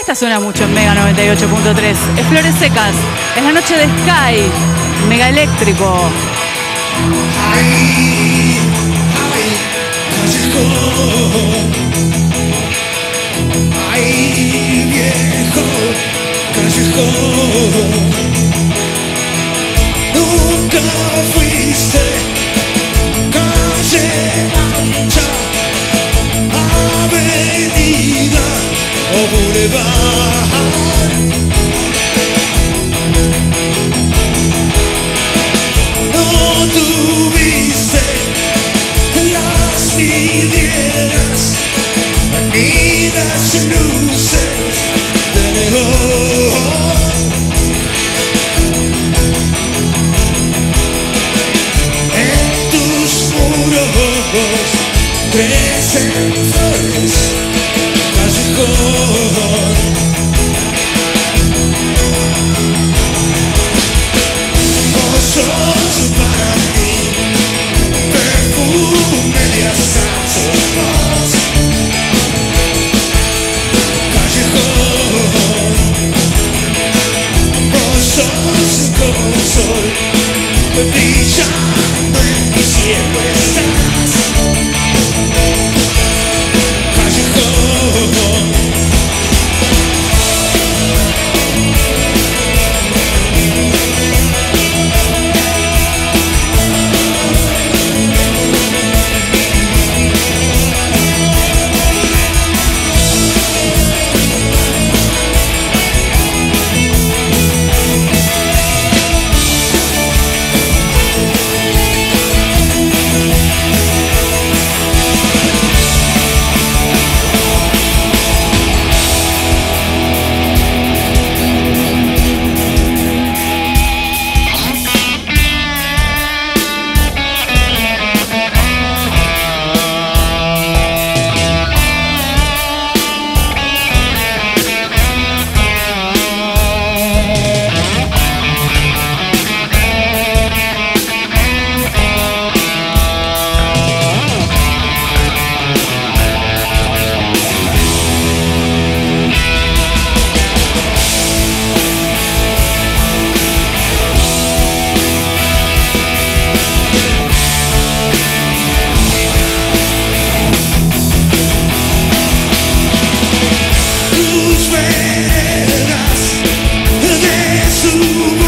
Esta suena mucho en Mega 98.3. Es Flores Secas. Es la noche de Sky. Mega eléctrico. Ay, callejón. Ay, viejo callejón. Nunca fuiste calle ancha, avenida o boulevard. No tuviste las vidrieras ni las luces de neón. En tus muros crecen flores, callejón. Vos sos para mí perfume de azar, sos vos, callejón. Vos sos como el sol, brillando en mi cielo estás, callejón. Tus veredas de su